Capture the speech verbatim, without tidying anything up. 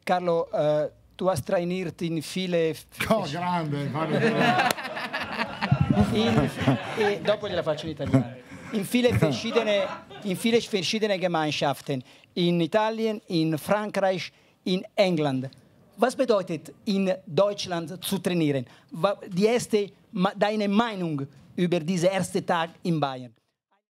Carlo, uh, du hast trainiert in viele... Oh, grande! In, e dopo gliela faccio in italiano. In viele verschiedene, in viele verschiedene Gemeinschaften. In Italien, in Frankreich, in England. Was bedeutet in Deutschland zu trainieren? Die erste, deine Meinung über diesen ersten Tag in Bayern?